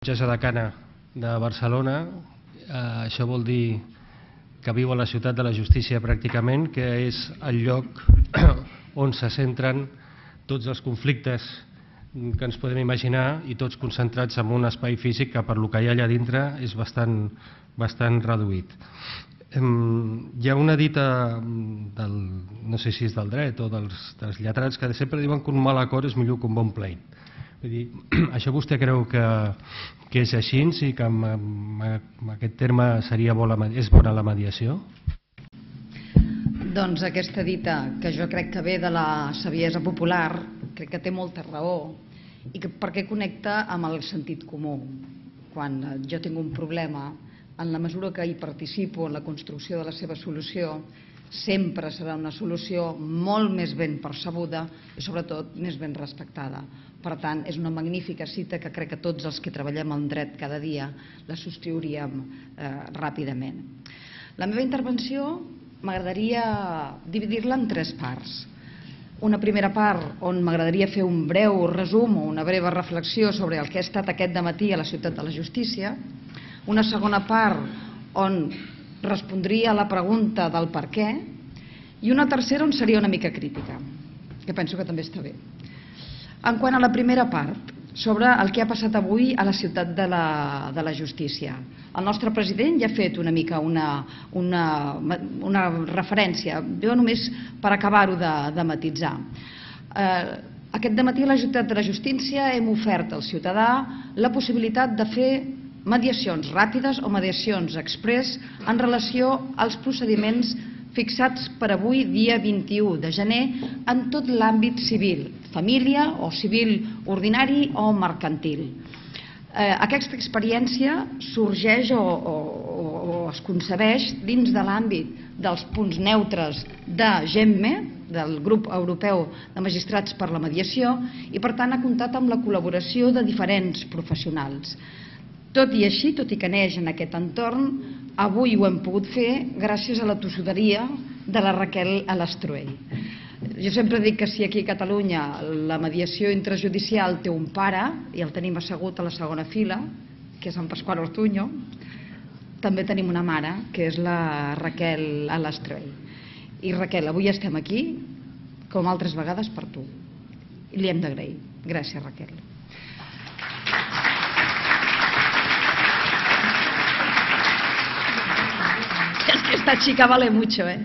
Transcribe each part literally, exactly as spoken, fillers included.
Jutgessa de Cana de Barcelona. Eh, això vol dir que viu a la ciutat de la justícia pràcticament, que és el lloc on se centren tots els conflictes que ens podem imaginar i tots concentrats en un espai físic que per lo que hi ha allà dintre és bastant, bastant reduït. Hi ha una dita, del, no sé si és del dret o dels, dels lletrats, que sempre diuen que un mal acord és millor que un bon pleit. Vull dir, això vostè creu que, que és així i que amb, amb aquest terme seria bona, és bona la mediació? Doncs aquesta dita, que jo crec que ve de la saviesa popular, crec que té molta raó i que perquè connecta amb el sentit comú. Quan jo tinc un problema, en la mesura que hi participo en la construcció de la seva solució, sempre serà una solució molt més ben percebuda i sobretot més ben respectada. Per tant, és una magnífica cita que crec que tots els que treballem en dret cada dia la subscriuríem eh, ràpidament. La meva intervenció m'agradaria dividir-la en tres parts. Una primera part on m'agradaria fer un breu resum o una breva reflexió sobre el que ha estat aquest dematí a la Ciutat de la Justícia. Una segona part on respondria a la pregunta del per què i una tercera on seria una mica crítica, que penso que també està bé. En quant a la primera part, sobre el que ha passat avui a la Ciutat de la, de la Justícia. El nostre president ja ha fet una mica una, una, una referència, jo només per acabar-ho de, de matitzar. Eh, aquest dematí a la Ciutat de la Justícia hem ofert al ciutadà la possibilitat de fer mediacions ràpides o mediacions express en relació als procediments fixats per avui, dia vint-i-u de gener, en tot l'àmbit civil, família o civil ordinari o mercantil. Eh, aquesta experiència sorgeix o, o, o es concebeix dins de l'àmbit dels punts neutres de GEMME, del Grup Europeu de Magistrats per la Mediació, i per tant ha comptat amb la col·laboració de diferents professionals. Tot i així, tot i que neix en aquest entorn, avui ho hem pogut fer gràcies a la tossuderia de la Raquel Alastruell. Jo sempre dic que si aquí a Catalunya la mediació intrajudicial té un pare, i el tenim assegut a la segona fila, que és en Pasqual Ortuño, també tenim una mare, que és la Raquel Alastruell. I Raquel, avui estem aquí, com altres vegades, per tu. I li hem d'agrair. Gràcies, Raquel. Esta chica vale mucho, eh?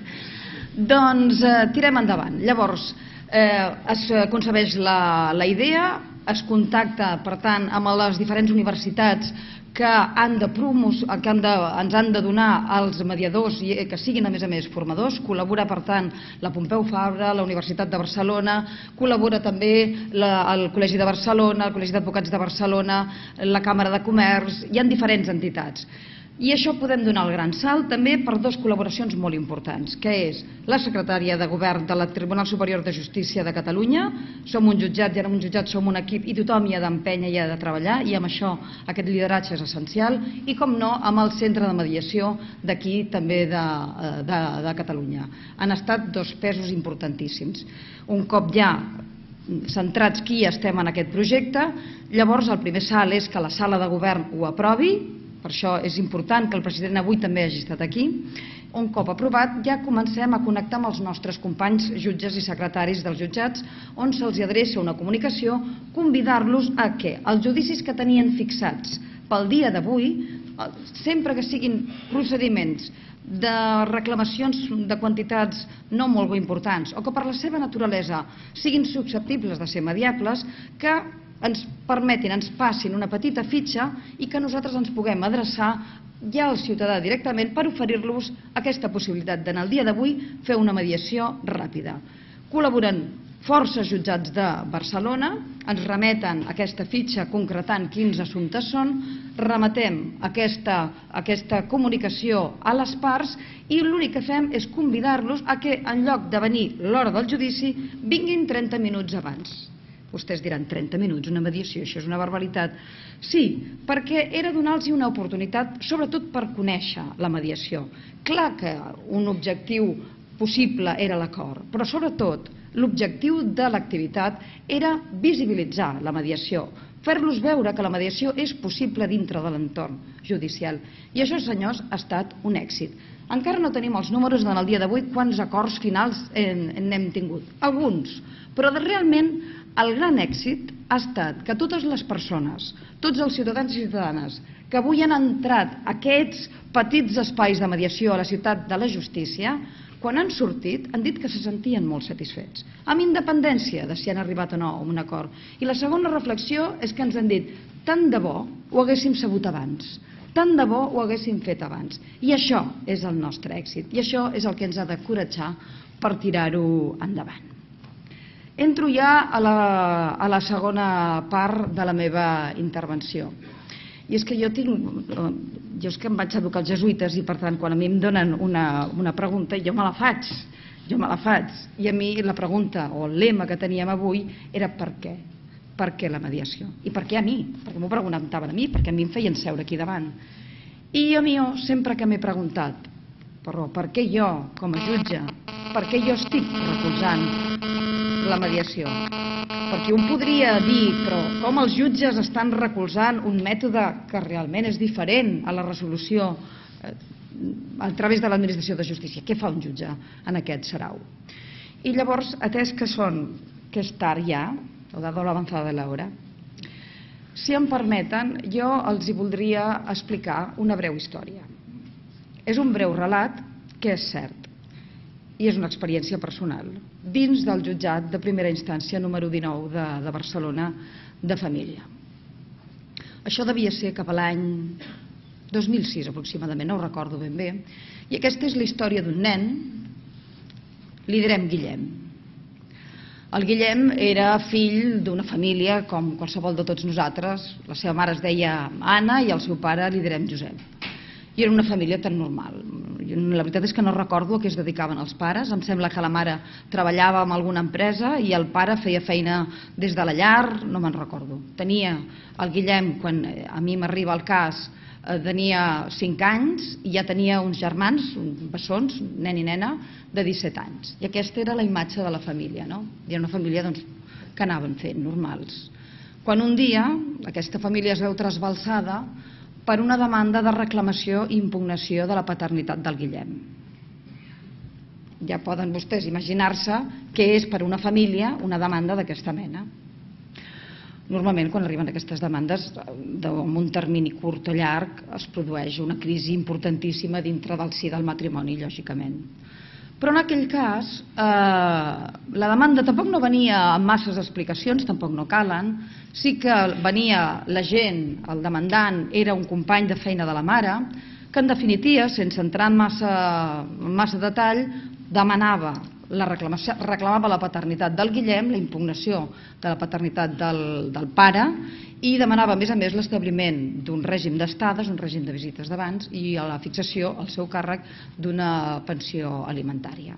Doncs eh, tirem endavant. Llavors, eh, es concebeix la, la idea, es contacta, per tant, amb les diferents universitats que, han de promos, que han de, ens han de donar als mediadors i que siguin, a més a més, formadors. Col·labora, per tant, la Pompeu Fabra, la Universitat de Barcelona, col·labora també la, el Col·legi de Barcelona, el Col·legi d'Advocats de Barcelona, la Càmera de Comerç, hi ha diferents entitats. I això podem donar el gran salt també per dues col·laboracions molt importants, que és la secretària de Govern del Tribunal Superior de Justícia de Catalunya. Som un jutjat i ara un jutjat som un equip i tothom hi ha d'empènyer i ha de treballar, i amb això aquest lideratge és essencial, i com no amb el Centre de Mediació d'aquí també de, de, de Catalunya. Han estat dos pesos importantíssims. Un cop ja centrats qui estem en aquest projecte, llavors el primer salt és que la sala de govern ho aprovi. Per això és important que el president avui també hagi estat aquí. Un cop aprovat, ja comencem a connectar amb els nostres companys jutges i secretaris dels jutjats, on se'ls adreça una comunicació, convidar-los a que els judicis que tenien fixats pel dia d'avui, sempre que siguin procediments de reclamacions de quantitats no molt importants o que per la seva naturalesa siguin susceptibles de ser mediables, que ens permetin, ens passin una petita fitxa i que nosaltres ens puguem adreçar ja al ciutadà directament per oferir-los aquesta possibilitat de, en el dia d'avui, fer una mediació ràpida. Col·laboren forces jutjats de Barcelona, ens remeten aquesta fitxa concretant quins assumptes són, remetem aquesta, aquesta comunicació a les parts i l'únic que fem és convidar-los a que en lloc de venir l'hora del judici vinguin trenta minuts abans. Vostès diran, trenta minuts, una mediació, això és una barbaritat. Sí, perquè era donar-los una oportunitat, sobretot per conèixer la mediació. Clar que un objectiu possible era l'acord, però sobretot l'objectiu de l'activitat era visibilitzar la mediació, fer-los veure que la mediació és possible dintre de l'entorn judicial. I això, senyors, ha estat un èxit. Encara no tenim els números en el dia d'avui quants acords finals n'hem tingut. Alguns. Però realment el gran èxit ha estat que totes les persones, tots els ciutadans i ciutadanes que avui han entrat a aquests petits espais de mediació a la ciutat de la justícia, quan han sortit han dit que se sentien molt satisfets, amb independència de si han arribat o no a un acord. I la segona reflexió és que ens han dit tant de bo ho haguéssim sabut abans, tant de bo ho haguéssim fet abans. I això és el nostre èxit, i això és el que ens ha de coratjar per tirar-ho endavant. Entro ja a la, a la segona part de la meva intervenció. I és que jo tinc... Jo és que em vaig educar als jesuïtes i, per tant, quan a mi em donen una, una pregunta, jo me la faig. Jo me la faig. I a mi la pregunta o el lema que teníem avui era per què? Per què la mediació? I per què a mi? Perquè m'ho preguntaven a mi, perquè a mi em feien seure aquí davant. I a mi sempre que m'he preguntat, però per què jo, com a jutge, per què jo estic recolzant la mediació? Perquè un podria dir, però com els jutges estan recolzant un mètode que realment és diferent a la resolució a través de l'administració de justícia? Què fa un jutge en aquest sarau? I llavors, atès que són, que és tard ja, o dado l'avançada de l'hora, si em permeten, jo els hi voldria explicar una breu història. És un breu relat que és cert i és una experiència personal dins del jutjat de primera instància número dinou de, de Barcelona de família. Això devia ser cap a l'any dos mil sis aproximadament, no ho recordo ben bé, i aquesta és la història d'un nen, li direm Guillem. El Guillem era fill d'una família com qualsevol de tots nosaltres, la seva mare es deia Anna i el seu pare li direm Josep. I era una família tan normal. La veritat és que no recordo a què es dedicaven els pares. Em sembla que la mare treballava en alguna empresa i el pare feia feina des de la llar, no me'n recordo. Tenia el Guillem, quan a mi m'arriba el cas, tenia cinc anys i ja tenia uns germans, uns bessons, nen i nena, de disset anys. I aquesta era la imatge de la família, no? I era una família doncs, que anaven fent, normals. Quan un dia aquesta família es veu trasbalsada per una demanda de reclamació i impugnació de la paternitat del Guillem. Ja poden vostès imaginar-se què és per una família una demanda d'aquesta mena. Normalment, quan arriben aquestes demandes, en un termini curt o llarg, es produeix una crisi importantíssima dintre del si del matrimoni, lògicament. Però en aquell cas, eh, la demanda tampoc no venia amb masses explicacions, tampoc no calen. Sí que venia la gent, el demandant era un company de feina de la mare, que en definitiva, sense entrar en massa, en massa detall, demanava la reclamació, reclamava la paternitat del Guillem, la impugnació de la paternitat del, del pare, i demanava a més a més l'establiment d'un règim d'estades, un règim de visites d'abans i la fixació al seu càrrec d'una pensió alimentària.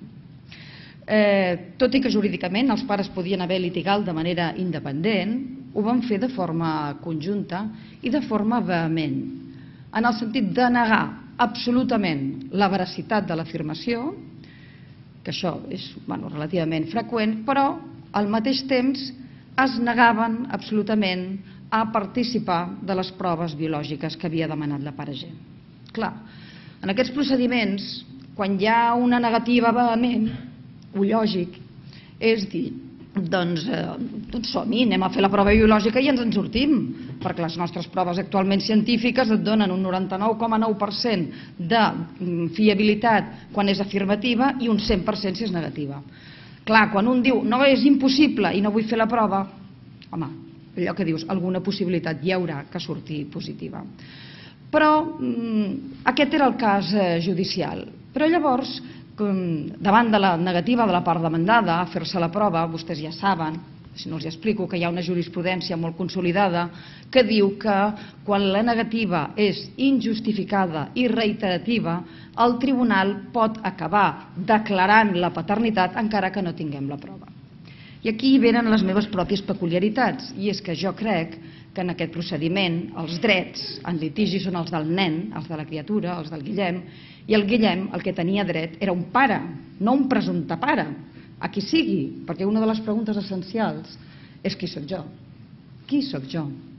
Eh, tot i que jurídicament els pares podien haver litigat de manera independent, ho van fer de forma conjunta i de forma vehement, en el sentit de negar absolutament la veracitat de l'afirmació, que això és bueno, relativament freqüent, però al mateix temps es negaven absolutament a participar de les proves biològiques que havia demanat la paragent. Clar, en aquests procediments, quan hi ha una negativa vehement, ho lògic és dir, doncs, eh, doncs som-hi, anem a fer la prova biològica i ens en sortim, perquè les nostres proves actualment científiques et donen un noranta-nou coma nou per cent de fiabilitat quan és afirmativa i un cent per cent si és negativa. Clar, quan un diu, no, és impossible i no vull fer la prova, home, allò que dius, alguna possibilitat hi haurà que surti positiva. Però aquest era el cas judicial. Però llavors, davant de la negativa de la part demandada a fer-se la prova, vostès ja saben, si no els explico, que hi ha una jurisprudència molt consolidada que diu que quan la negativa és injustificada i reiterativa, el tribunal pot acabar declarant la paternitat encara que no tinguem la prova. I aquí venen les meves pròpies peculiaritats, i és que jo crec que en aquest procediment els drets en litigi són els del nen, els de la criatura, els del Guillem, i el Guillem el que tenia dret era un pare, no un presumpte pare, a qui sigui, perquè una de les preguntes essencials és qui sóc jo? Qui sóc jo?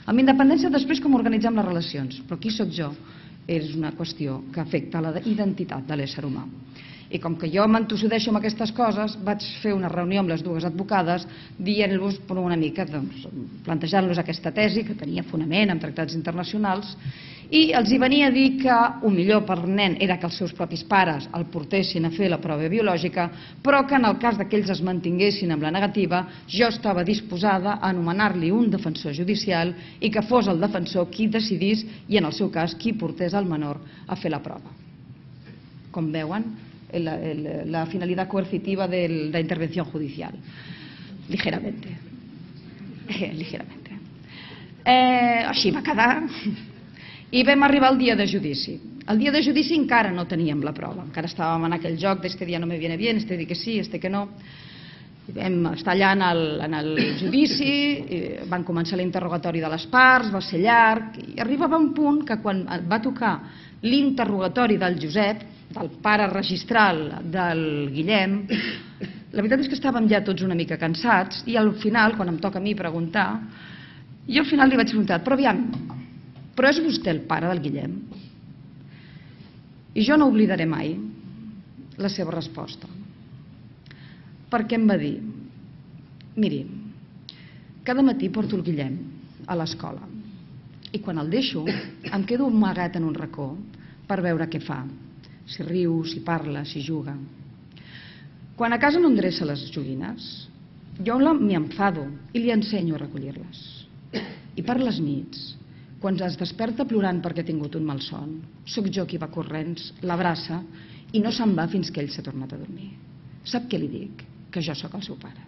Amb independència després com organitzem les relacions, però qui sóc jo és una qüestió que afecta la identitat de l'ésser humà. I com que jo m'entossudeixo amb aquestes coses, vaig fer una reunió amb les dues advocades dient-los per una mica, doncs, plantejant-los aquesta tesi que tenia fonament en tractats internacionals, i els hi venia a dir que el millor per al nen era que els seus propis pares el portessin a fer la prova biològica, però que en el cas que ells es mantinguessin amb la negativa, jo estava disposada a anomenar-li un defensor judicial i que fos el defensor qui decidís i, en el seu cas, qui portés el menor a fer la prova. Com veuen, la, la, la finalidad coercitiva de la intervención judicial. Ligeramente. Eh, ligeramente. Eh, així va quedar. I vam arribar al dia de judici. El dia de judici encara no teníem la prova, encara estàvem en aquell joc d'este dia no me viene bien, este dir que sí, este que no. Vam estar allà en el, en el judici, van començar l'interrogatori de les parts, va ser llarg, i arribava un punt que quan va tocar l'interrogatori del Josep, del pare registral del Guillem, la veritat és que estàvem ja tots una mica cansats i al final, quan em toca a mi preguntar, jo al final li vaig preguntar, però aviam, però és vostè el pare del Guillem? I jo no oblidaré mai la seva resposta, perquè em va dir, miri, cada matí porto el Guillem a l'escola i quan el deixo em quedo amagat en un racó per veure què fa, si riu, si parla, si juga. Quan a casa no endreça les joguines, jo m'hi enfado i li ensenyo a recollir-les. I per les nits, quan es desperta plorant perquè ha tingut un malson, sóc jo qui va corrents, l'abraça i no se'n va fins que ell s'ha tornat a dormir. Sap què li dic? Que jo sóc el seu pare.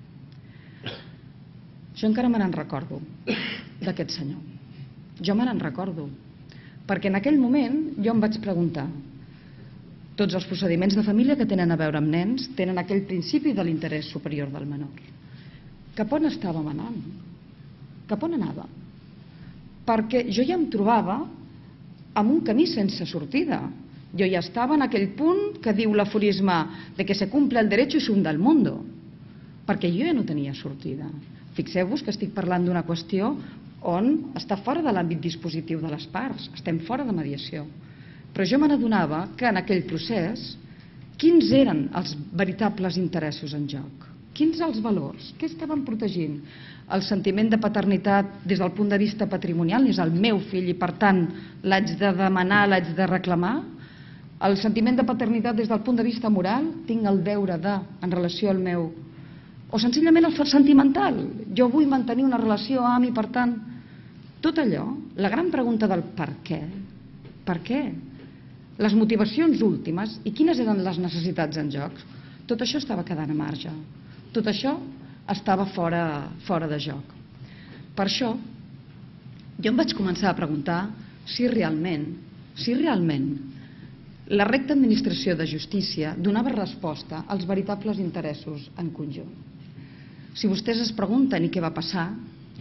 Jo encara me n'en recordo d'aquest senyor. Jo me n'en recordo. Perquè en aquell moment jo em vaig preguntar, tots els procediments de família que tenen a veure amb nens tenen aquell principi de l'interès superior del menor. Cap on estàvem anant? Cap on anava? Perquè jo ja em trobava amb un camí sense sortida. Jo ja estava en aquell punt que diu l'aforisme de que se cumple el derecho y se hunda el mundo, perquè jo ja no tenia sortida. Fixeu-vos que estic parlant d'una qüestió on està fora de l'àmbit dispositiu de les parts, estem fora de mediació. Però jo me n'adonava que en aquell procés quins eren els veritables interessos en joc? Quins els valors? Què estaven protegint? El sentiment de paternitat des del punt de vista patrimonial, és el meu fill i per tant l'haig de demanar, l'haig de reclamar? El sentiment de paternitat des del punt de vista moral, tinc el deure de, en relació al meu... O senzillament el sentimental, jo vull mantenir una relació amb i per tant... Tot allò, la gran pregunta del per què, per què? Les motivacions últimes i quines eren les necessitats en joc, tot això estava quedant a marge. Tot això estava fora, fora de joc. Per això, jo em vaig començar a preguntar si realment, si realment la recta administració de justícia donava resposta als veritables interessos en conjunt. Si vostès es pregunten i què va passar,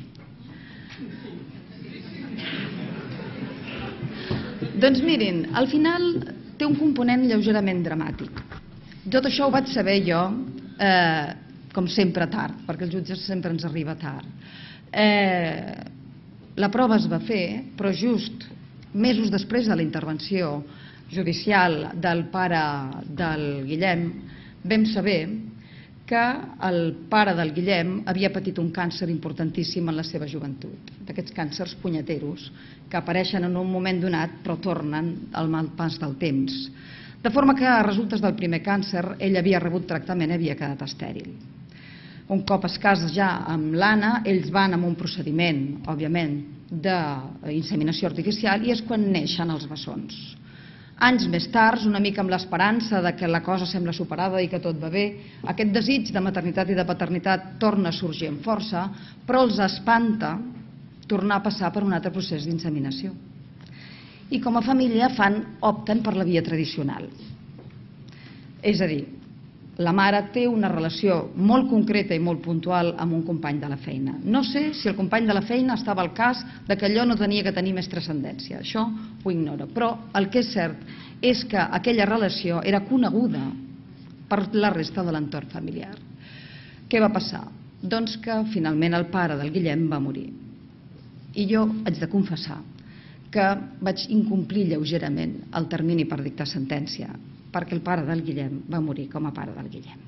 doncs mirin, al final té un component lleugerament dramàtic. Tot això ho vaig saber jo, eh, com sempre tard, perquè els jutges sempre ens arriba tard. Eh, la prova es va fer, però just mesos després de la intervenció judicial del pare del Guillem, vam saber que el pare del Guillem havia patit un càncer importantíssim en la seva joventut, d'aquests càncers punyeteros que apareixen en un moment donat però tornen al mal pas del temps. De forma que a resultes del primer càncer ell havia rebut tractament i havia quedat estèril. Un cop es casa ja amb l'Anna, ells van amb un procediment, òbviament, d'inseminació artificial i és quan neixen els bessons. Anys més tard, una mica amb l'esperança de que la cosa sembla superada i que tot va bé, aquest desig de maternitat i de paternitat torna a sorgir amb força, però els espanta tornar a passar per un altre procés d'inseminació. I com a família fan, opten per la via tradicional. És a dir, la mare té una relació molt concreta i molt puntual amb un company de la feina. No sé si el company de la feina estava al cas de que allò no tenia que tenir més transcendència, això ho ignoro, però el que és cert és que aquella relació era coneguda per la resta de l'entorn familiar. Què va passar? Doncs que finalment el pare del Guillem va morir. I jo haig de confessar que vaig incomplir lleugerament el termini per dictar sentència, perquè el pare del Guillem va morir com a pare del Guillem.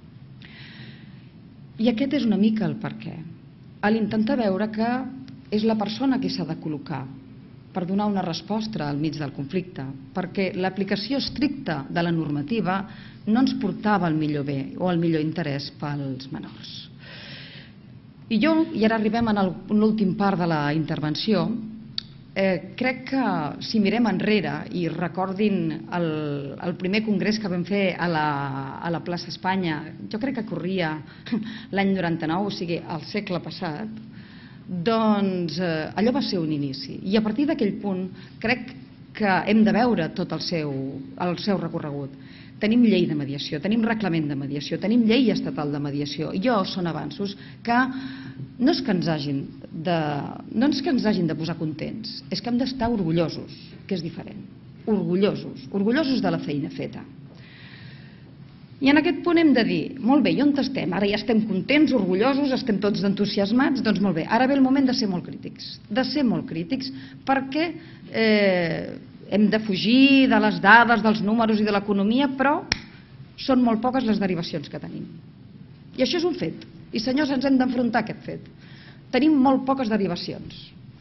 I aquest és una mica el perquè. A l'intentar veure que és la persona que s'ha de col·locar per donar una resposta al mig del conflicte, perquè l'aplicació estricta de la normativa no ens portava al millor bé o al millor interès pels menors. I jo, i ara arribem a l'últim part de la intervenció, eh, crec que si mirem enrere i recordin el, el primer congrés que vam fer a la, a la plaça Espanya, jo crec que corria l'any noranta-nou, o sigui, al segle passat, doncs eh, allò va ser un inici. I a partir d'aquell punt crec que hem de veure tot el seu, el seu recorregut. Tenim llei de mediació, tenim reglament de mediació, tenim llei estatal de mediació. I jo són avanços que no és que ens hagin de, no és que ens hagin de posar contents, és que hem d'estar orgullosos, que és diferent. Orgullosos, orgullosos de la feina feta. I en aquest punt hem de dir, molt bé, i on estem? Ara ja estem contents, orgullosos, estem tots entusiasmats, doncs molt bé, ara ve el moment de ser molt crítics, de ser molt crítics perquè eh, hem de fugir de les dades, dels números i de l'economia, però són molt poques les derivacions que tenim. I això és un fet. I senyors, ens hem d'enfrontar a aquest fet. Tenim molt poques derivacions.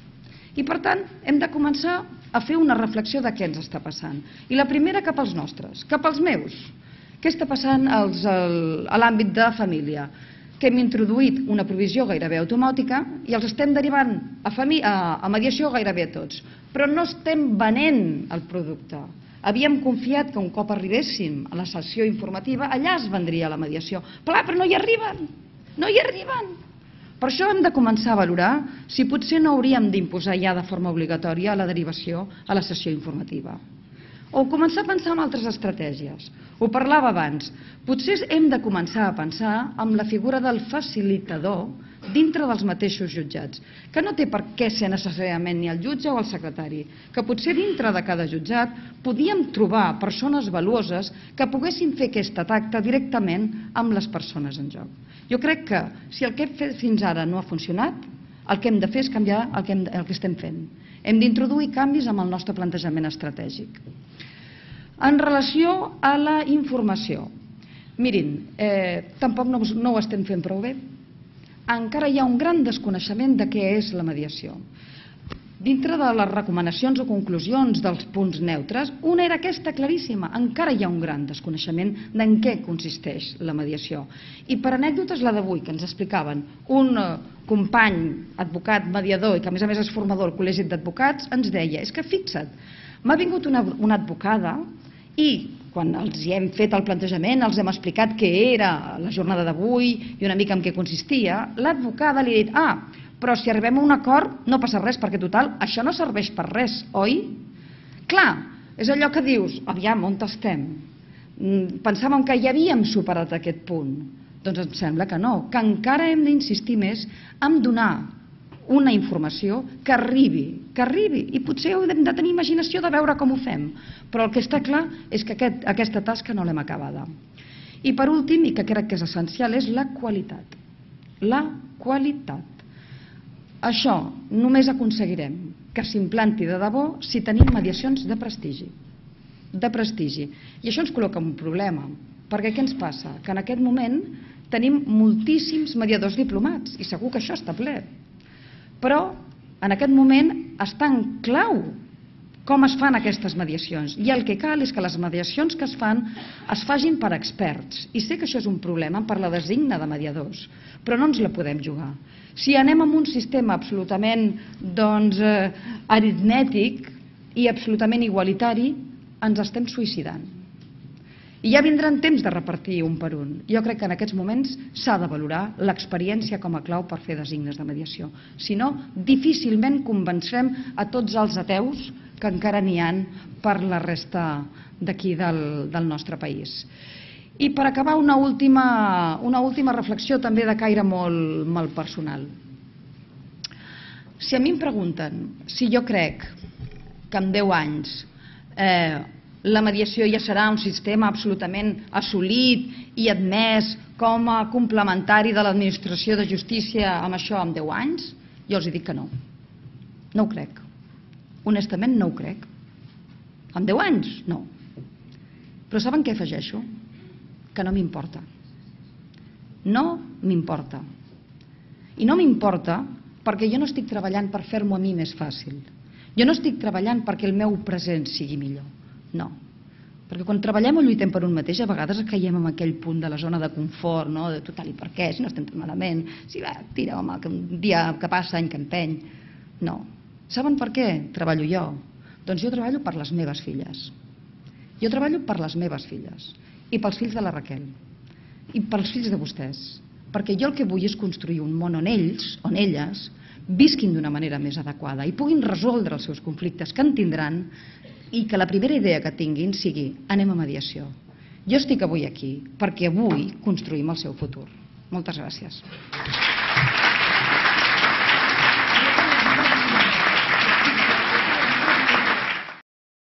I per tant, hem de començar a fer una reflexió de què ens està passant. I la primera cap als nostres, cap als meus. Què està passant als, al, a l'àmbit de família? Que hem introduït una provisió gairebé automàtica i els estem derivant a, a, a mediació gairebé a tots. Però no estem venent el producte. Havíem confiat que un cop arribéssim a la sessió informativa, allà es vendria la mediació. Però, però no hi arriben, no hi arriben. Per això hem de començar a valorar si potser no hauríem d'imposar ja de forma obligatòria la derivació a la sessió informativa. O començar a pensar en altres estratègies. Ho parlava abans. Potser hem de començar a pensar en la figura del facilitador dintre dels mateixos jutjats, que no té per què ser necessàriament ni el jutge o el secretari, que potser dintre de cada jutjat podíem trobar persones valuoses que poguessin fer aquesta tacta directament amb les persones en joc. Jo crec que si el que hem fet fins ara no ha funcionat, el que hem de fer és canviar el que, hem, el que estem fent. Hem d'introduir canvis amb el nostre plantejament estratègic. En relació a la informació, mirin, eh, tampoc no, no ho estem fent prou bé. Encara hi ha un gran desconeixement de què és la mediació. Dintre de les recomanacions o conclusions dels punts neutres, una era aquesta claríssima. Encara hi ha un gran desconeixement d'en què consisteix la mediació. I per anècdotes la d'avui, que ens explicaven un company, advocat, mediador, i que a més a més és formador al Col·legi d'Advocats, ens deia, és que fixa't, m'ha vingut una, una advocada i quan els hi hem fet el plantejament, els hem explicat què era la jornada d'avui i una mica en què consistia, l'advocada li ha dit, ah, però si arribem a un acord no passa res, perquè total, això no serveix per res, oi? Clar, és allò que dius, aviam, on estem? Pensàvem que ja havíem superat aquest punt. Doncs em sembla que no, que encara hem d'insistir més en donar una informació que arribi, que arribi, i potser hem de tenir imaginació de veure com ho fem, però el que està clar és que aquest, aquesta tasca no l'hem acabada. I per últim, i que crec que és essencial, és la qualitat. La qualitat. Això només aconseguirem que s'implanti de debò si tenim mediacions de prestigi. De prestigi. I això ens col·loca un problema, perquè què ens passa? Que en aquest moment tenim moltíssims mediadors diplomats, i segur que això està ple. Però en aquest moment està en clau com es fan aquestes mediacions. I el que cal és que les mediacions que es fan es facin per experts. I sé que això és un problema per la designa de mediadors, però no ens la podem jugar. Si anem amb un sistema absolutament doncs, eh, aritmètic i absolutament igualitari, ens estem suïcidant. I ja vindran temps de repartir un per un. Jo crec que en aquests moments s'ha de valorar l'experiència com a clau per fer designes de mediació. Si no, difícilment convencem a tots els ateus que encara n'hi ha per la resta d'aquí del, del nostre país. I per acabar, una última, una última reflexió també de caire molt, molt personal. Si a mi em pregunten si jo crec que en deu anys eh, la mediació ja serà un sistema absolutament assolit i admès com a complementari de l'administració de justícia amb això en deu anys, jo els dic que no. No ho crec. Honestament no ho crec. En deu anys? No. Però saben què afegeixo? Que no m'importa. No m'importa. I no m'importa perquè jo no estic treballant per fer-m'ho a mi més fàcil. Jo no estic treballant perquè el meu present sigui millor. No. Perquè quan treballem o lluitem per un mateix, a vegades caiem en aquell punt de la zona de confort, no? De total, i per què? Si no estem tan malament. Si va, tira, home, que un dia que passa, any que empeny. No. Saben per què treballo jo? Doncs jo treballo per les meves filles. Jo treballo per les meves filles. I pels fills de la Raquel. I pels fills de vostès. Perquè jo el que vull és construir un món on ells, on elles, visquin d'una manera més adequada i puguin resoldre els seus conflictes que en tindran i que la primera idea que tinguin sigui anem a mediació. Jo estic avui aquí perquè avui construïm el seu futur. Moltes gràcies.